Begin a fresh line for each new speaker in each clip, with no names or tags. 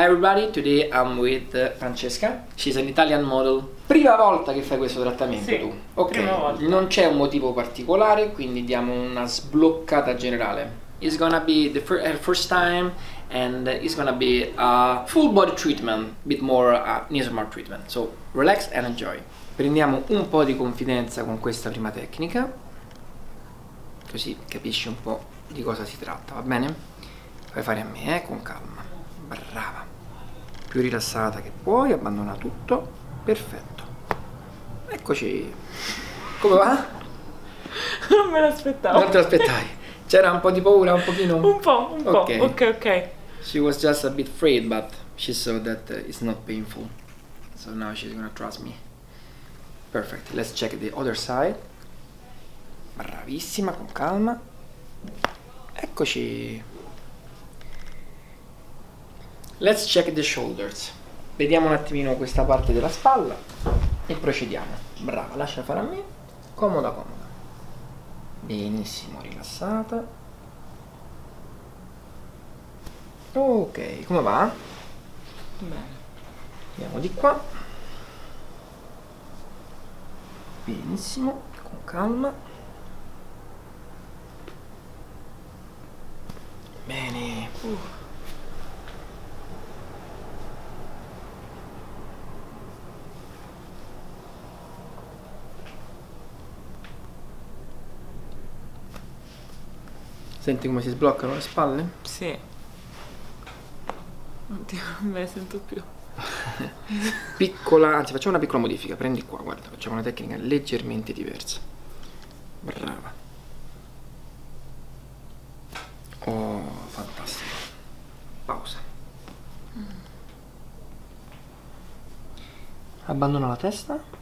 Hi everybody, today I'm with Francesca. She's an Italian model. Prima volta che fai questo trattamento,
sì,
tu? Ok,
prima volta.
non c'è un motivo particolare, quindi diamo una sbloccata generale. It's gonna be the her first time and it's gonna be a full body treatment, bit more Nisomar treatment. So relax and enjoy. Prendiamo un po' di confidenza con questa prima tecnica, così capisci un po' di cosa si tratta, va bene? Fai fare a me, con calma. Brava. Più rilassata che puoi, abbandona tutto. Perfetto. Eccoci. Come va?
Non me l'aspettavo.
Non te l'aspettavi? C'era un po' di paura, un pochino?
Un po'.
Ok.
Ok.
She was just a bit afraid, but she saw that it's not painful. So now she's gonna trust me. Perfect. Let's check the other side. Bravissima, con calma. Eccoci. Let's check the shoulders. Vediamo un attimino questa parte della spalla e procediamo. Brava, lascia fare a me. Comoda, comoda. Benissimo, rilassata. Ok, come va?
Bene.
Andiamo di qua. Benissimo, con calma. Bene. Senti come si sbloccano le spalle?
Sì. Oddio, non me ne sento più.
Piccola, anzi facciamo una piccola modifica. Prendi qua, guarda, facciamo una tecnica leggermente diversa. Brava. Oh, fantastico. Pausa. Abbandona la testa.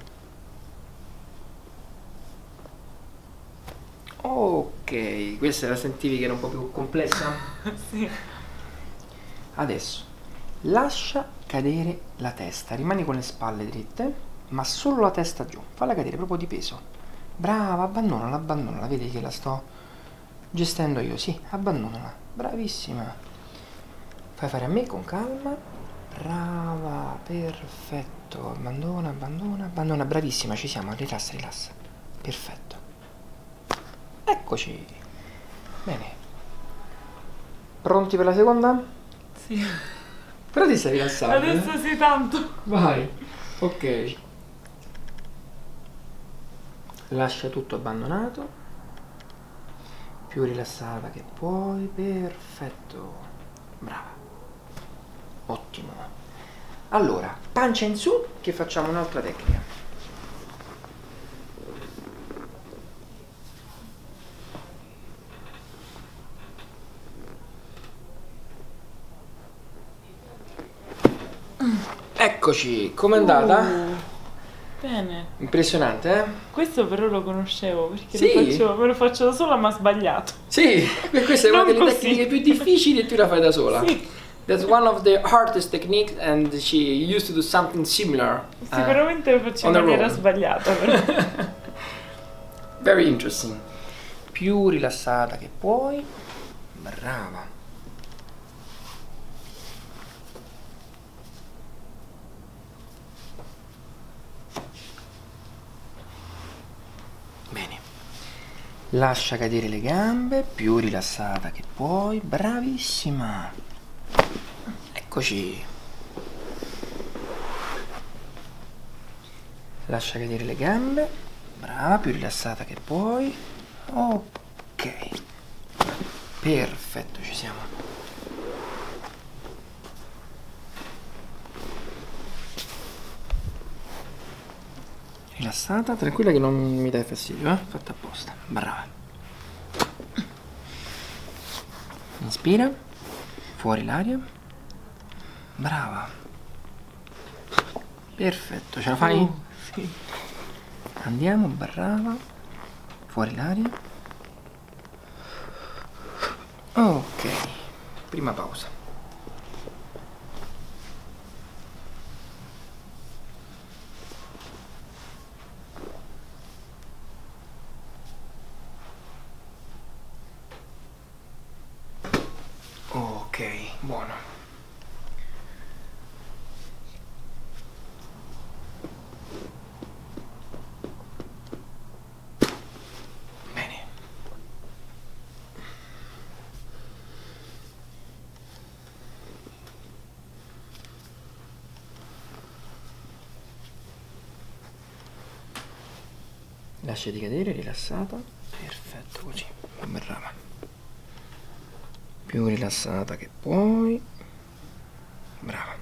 Ok, questa la sentivi che era un po' più complessa?
Sì.
Adesso lascia cadere la testa, rimani con le spalle dritte, ma solo la testa giù, falla cadere proprio di peso. Brava, abbandonala, abbandonala, vedi che la sto gestendo io, sì, abbandonala, bravissima. Fai fare a me con calma, brava, perfetto, abbandona, abbandona, abbandona, bravissima, ci siamo, rilassa, rilassa, perfetto. Eccoci, bene. Pronti per la seconda?
Sì.
Però ti sei rilassato.
Adesso sì, tanto.
Vai. Ok. Lascia tutto abbandonato. Più rilassata che puoi. Perfetto. Brava. Ottimo. Allora, pancia in su che facciamo un'altra tecnica. Eccoci, com'è andata?
Bene.
Impressionante, eh?
Questo però lo conoscevo perché
Sì.
me lo faccio da sola ma sbagliato.
Sì, questa è una
Non
delle
così.
tecniche più difficili e tu la fai da sola.
Sì.
That's one of the hardest techniques and she used to do something similar.
Sicuramente lo faccio
on
in
the
maniera
road.
sbagliata però.
Very interesting. Più rilassata che puoi. Brava. Bene. Lascia cadere le gambe, più rilassata che puoi. Bravissima. Eccoci. Lascia cadere le gambe. Brava, più rilassata che puoi. Ok. Perfetto, ci siamo. Rilassata, tranquilla che non mi dai fastidio, eh? Fatta apposta. Brava. Inspira. Fuori l'aria. Brava. Perfetto, ce la fai?
Sì.
Andiamo, brava. Fuori l'aria. Ok. Prima pausa. Ok, buono. Lasciati cadere, rilassata. Perfetto, così. Brava. Più rilassata che puoi. Brava.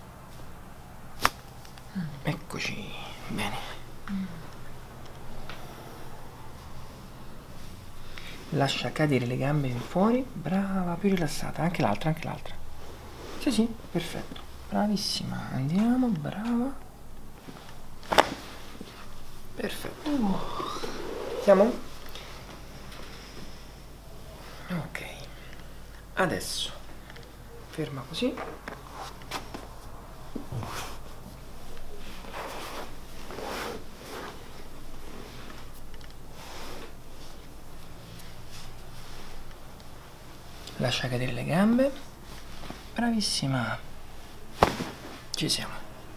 Eccoci. Bene. Lascia cadere le gambe in fuori. Brava, più rilassata. Anche l'altra, anche l'altra. Sì, sì, perfetto. Bravissima. Andiamo, brava. Perfetto. Siamo? Ok. Adesso ferma così. Lascia cadere le gambe. Bravissima. Ci siamo.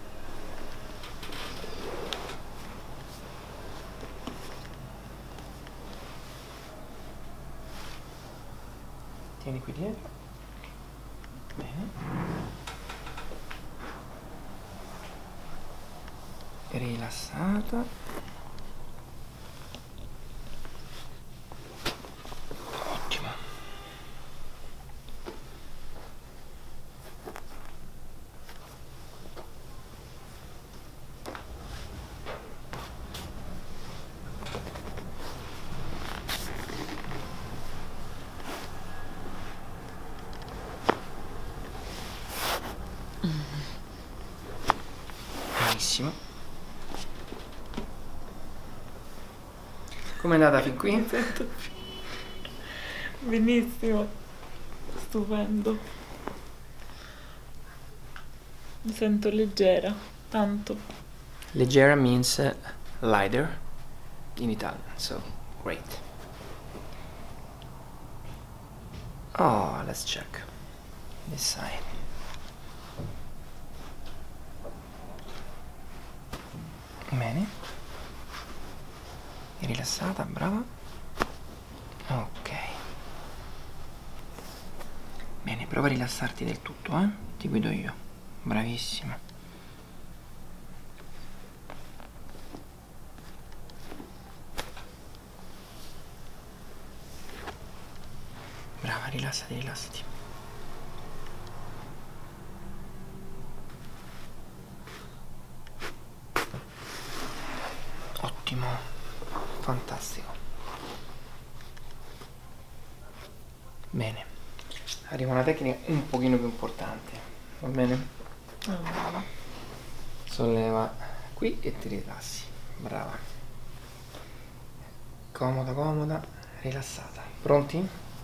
Tieni qui dietro. Bene. Rilassata. Ottimo. Benissimo. Com'è andata fin qui?
Benissimo. Stupendo. Mi sento leggera, tanto.
Leggera means lighter in Italian, so great. Oh, let's check this side. Bene. È rilassata, brava. Ok. Bene, prova a rilassarti del tutto, eh? Ti guido io. Bravissima. Brava, rilassati, rilassati. Ottimo. Fantastico. Bene. Arriva una tecnica un pochino più importante. Va bene? Solleva qui e ti rilassi. Brava. Comoda, comoda, rilassata. Pronti?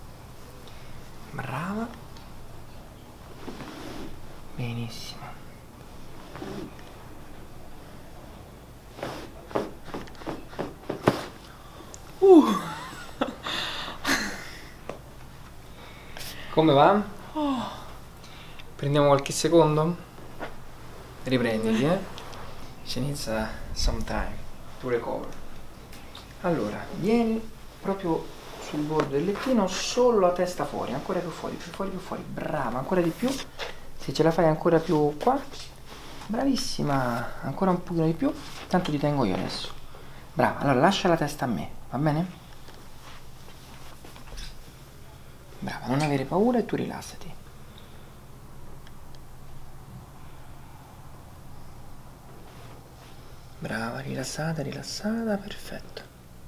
Brava. Benissimo. Come va? Prendiamo qualche secondo? Riprenditi, eh? Ci inizia some time to recover. Allora, vieni proprio sul bordo del lettino, solo la testa fuori, ancora più fuori, più fuori, più fuori. Brava, ancora di più. Se ce la fai ancora più qua. Bravissima, ancora un pochino di più. Tanto ti tengo io adesso. Brava, allora lascia la testa a me, va bene? Brava, non avere paura e tu rilassati. Brava, rilassata, rilassata, perfetto.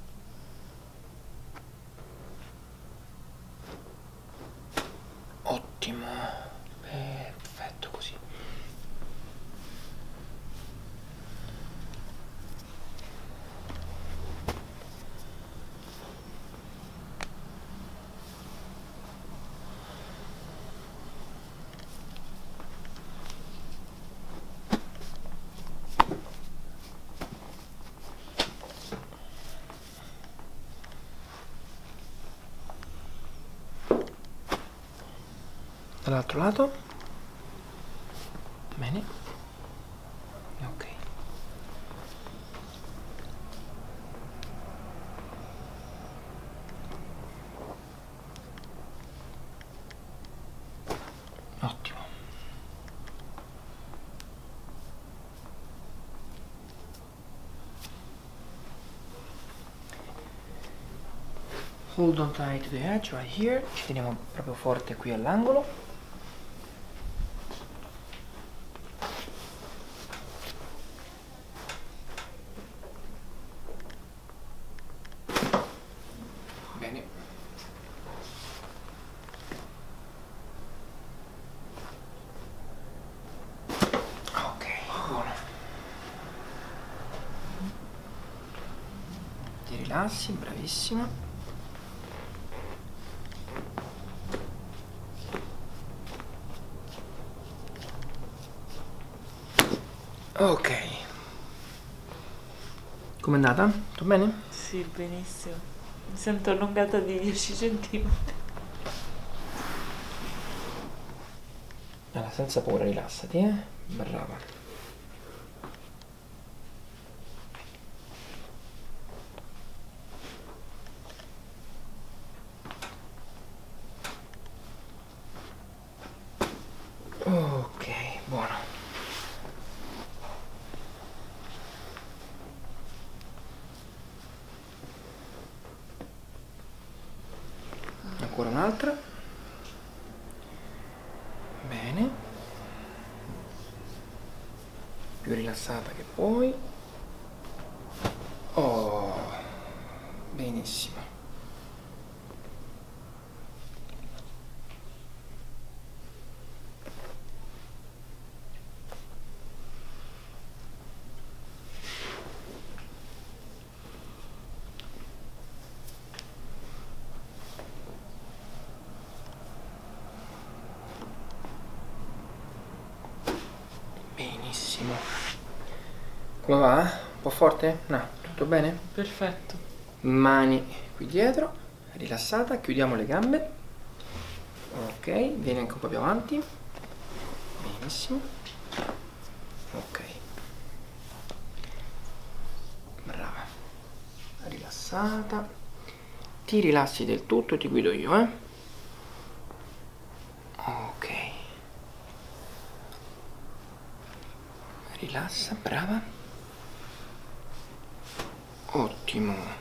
Ottimo, perfetto così. Dall'altro lato. Bene. Ok. Ottimo. Hold on tight to the edge right here. Ci teniamo proprio forte qui all'angolo. Bene. Ok, buono. Ti rilassi, bravissima. Ok. Com'è andata? Tutto bene?
Sì, benissimo. Mi sento allungata di 10 centimetri.
Allora, senza paura, rilassati, Brava. Ok, buono. Ancora un'altra. Bene. Più rilassata che puoi. Oh, benissimo. Benissimo. Come va? Un po' forte? No, tutto bene?
Perfetto.
Mani qui dietro, rilassata, chiudiamo le gambe. Ok, vieni anche un po' più avanti. Benissimo. Ok. Brava. Rilassata. Ti rilassi del tutto, ti guido io, Ok. Rilassa, brava. Ottimo.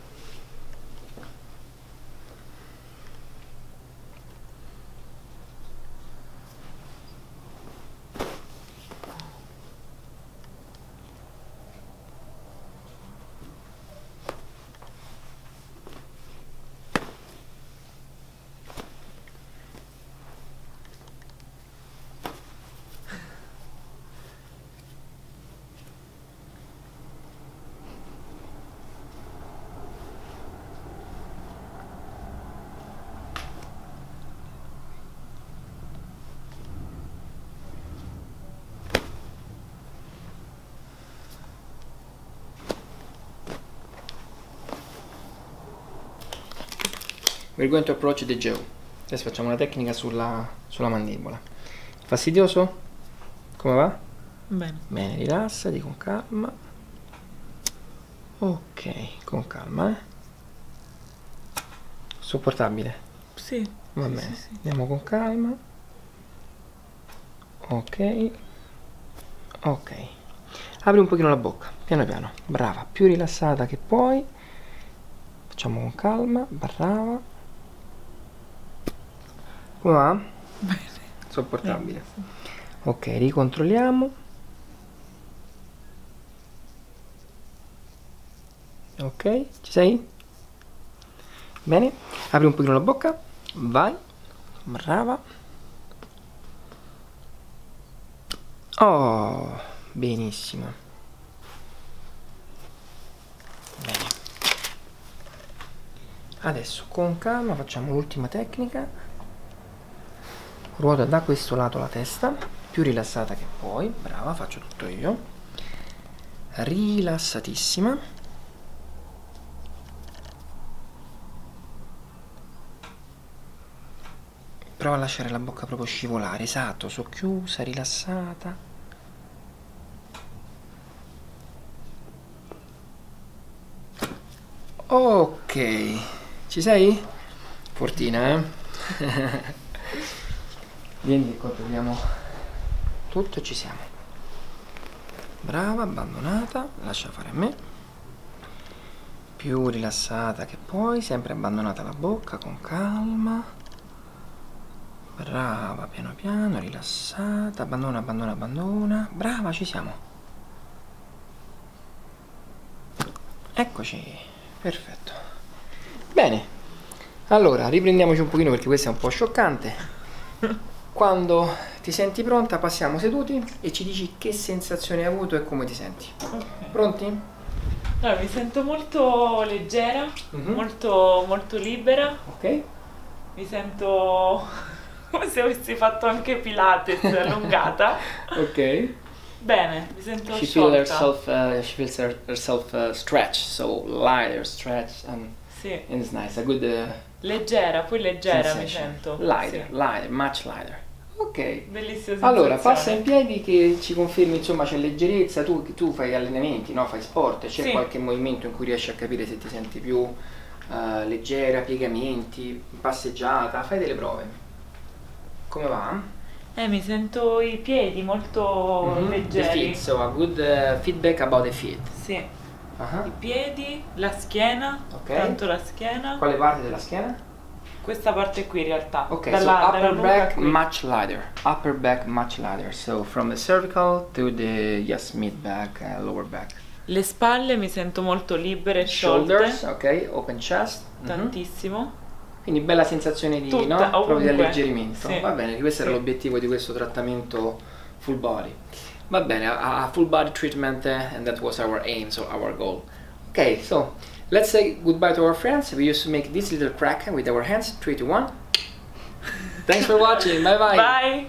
We're going to approach the jaw. Adesso facciamo una tecnica sulla mandibola. Fastidioso? Come va?
Bene.
Bene, rilassati con calma. Ok, con calma, Sopportabile?
Sì.
Va
sì,
bene,
sì, sì.
andiamo con calma. Ok. Ok. Apri un pochino la bocca, piano piano. Brava, più rilassata che puoi. Facciamo con calma, brava. Come va?
Bene.
Sopportabile.
Sì.
Ok, ricontrolliamo. Ok, ci sei? Bene, apri un pochino la bocca. Vai. Brava. Oh, benissimo. Bene. Adesso con calma facciamo l'ultima tecnica. Ruota da questo lato la testa, più rilassata che puoi. Brava, faccio tutto io. Rilassatissima. Prova a lasciare la bocca proprio scivolare, esatto, socchiusa, rilassata. Ok, ci sei? Fortina, Vieni che controlliamo tutto e ci siamo. Brava, abbandonata, lascia fare a me. Più rilassata che poi sempre abbandonata la bocca con calma. Brava, piano piano, rilassata, abbandona, abbandona, abbandona. Brava, ci siamo. Eccoci, perfetto. Bene, allora riprendiamoci un pochino perché questo è un po' scioccante. Quando ti senti pronta passiamo seduti e ci dici che sensazioni hai avuto e come ti senti.
Ok.
Pronti?
Allora, mi sento molto leggera,
Mhm.
molto libera.
Ok.
Mi sento come se avessi fatto anche Pilates allungata.
Ok.
Bene, mi sento
She
sciolta.
feels herself stretch, so lighter stretch, and
Sì,
it's nice. A good
leggera, poi leggera mi
sensation.
sento.
Lighter,
Sì.
lighter, much lighter. Ok.
Bellissima sensazione.
Allora, passa in piedi che ci confermi, insomma, c'è leggerezza, tu fai allenamenti, no? Fai sport, c'è
Sì.
qualche movimento in cui riesci a capire se ti senti più leggera, piegamenti, passeggiata, fai delle prove. Come va?
Mi sento i piedi molto
Mhm. The
leggeri.
feet, so a good feedback about the feet.
Sì,
Ah,
i piedi, la schiena,
Ok.
tanto la schiena.
Quale parte della schiena?
Questa parte qui in realtà.
Ok,
dalla
so upper
nuca
back
qui.
much lighter. Upper back much lighter. So from the cervical to the mid back, lower back.
Le spalle mi sento molto libere e sciolte.
Shoulders, ok, open chest. Mhm.
Tantissimo.
Quindi bella sensazione di,
Tutta,
no? Proprio di
ovunque.
alleggerimento.
Sì.
Va bene, questo era
Sì.
l'obiettivo di questo trattamento full body. Va bene, a full body treatment and that was our aim, so our goal. Okay, so let's say goodbye to our friends. We used to make this little crack with our hands. 3, 2, 1. Thanks for watching. Bye bye.
Bye!